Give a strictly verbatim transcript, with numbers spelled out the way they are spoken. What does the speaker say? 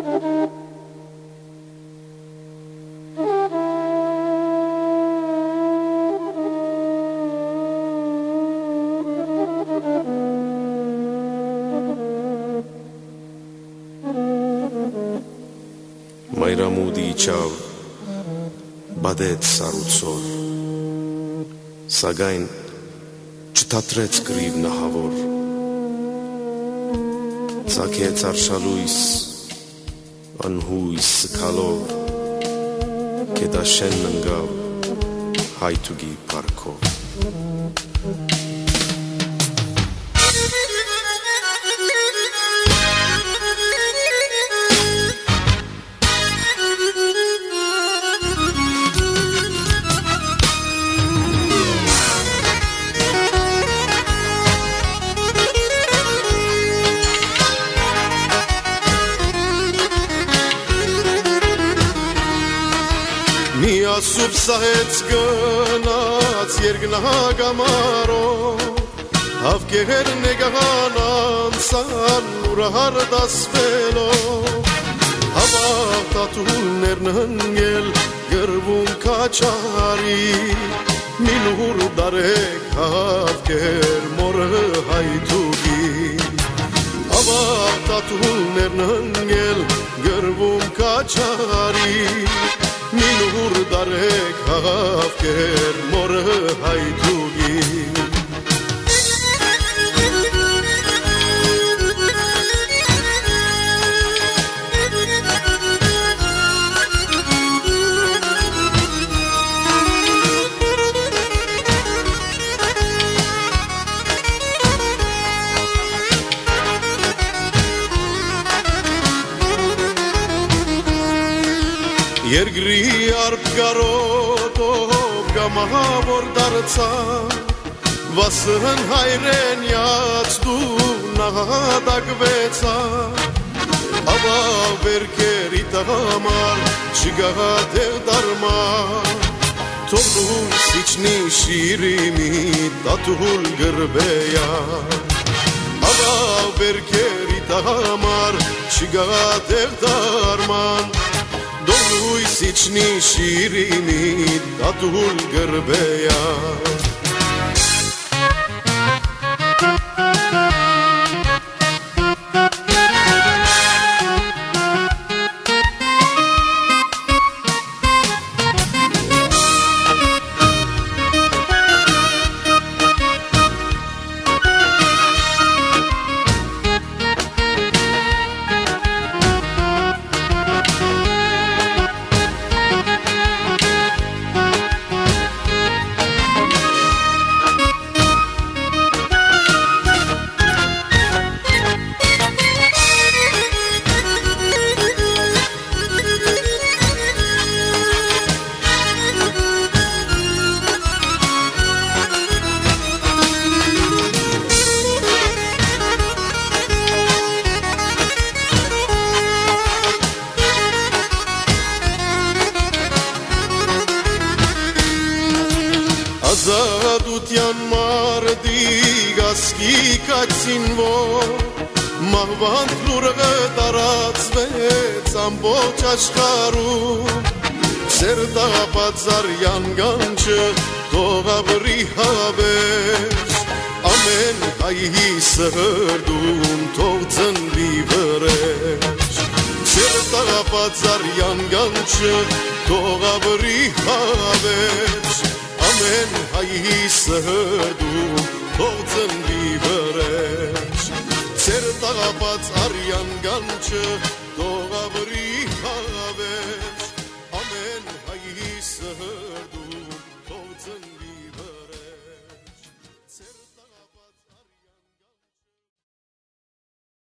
Մայրամուտի իջավ, բադեց սառուցոր, սակայն չթատրեց կռիվ նահավոր, ծագեց արշալույս, անհույս սքալով, կետաշենն ընկավ հայթուկի պարքով։ Միասուբ սահեց գնաց երկնահակ ամարով, հավկեր նեգահան անցան ուրահար դասվելով, հավաղտատուներն հնգել գրվում կաչարի, մինուր դարեք հավկեր մորը հայթուկի, հավաղտատուներն հնգել գրվում կաչարի, Մինուր դարեք հավկեր մորը հայթուկի Երկրի արբ գարոտով գամավոր դարձան, վասն հայրենյաց դու նահատակվեցան, ավավերքերի տղամար չգահատեղ դարման, թող լույս իջնի շիրիմի տատուլ գրբեյան, ավավերքերի տղամար չգահատեղ դարման, Դոլույս իջնի շիրիմի տատուլ գրբեյան Ազատության մարդի գասկի կացինվոր Մահվանդ լուրը տարածվեց ամբողջ աշխարհում Սերտապածարյան գանչը թող ապրի հավերժ Ամեն հայի սրդում թող ծնվի վրեժ Սերտապածարյան գանչը թող ապրի հավերժ Ամեն հայի սրդում թող ծնվի վրեժ Ձեր տաղապած արյան գանչը